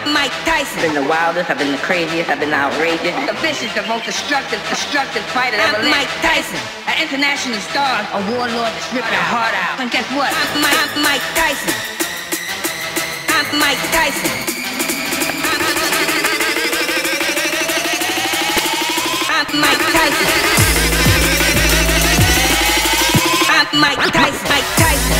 Mike Tyson. I've been the wildest, I've been the craziest, I've been outrageous. The vicious, the most destructive fighter ever lived. Mike Tyson. An international star, a warlord that's ripped your heart out. And guess what? I'm Mike Tyson. I'm Mike Tyson. I'm Mike Tyson. I'm Mike Tyson. Mike Tyson.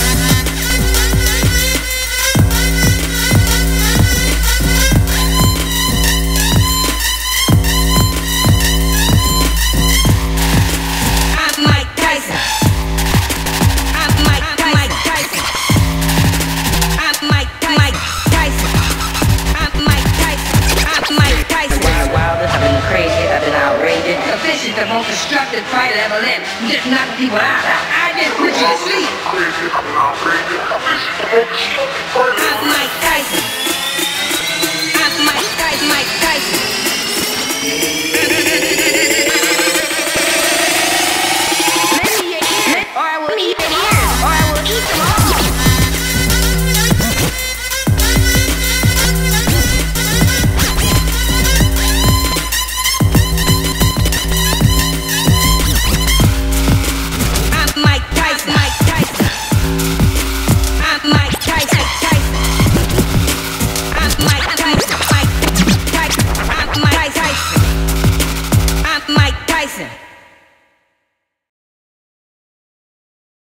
The most destructive fighter ever lived. You just knock people out. I just put you to sleep. I'm Mike Tyson.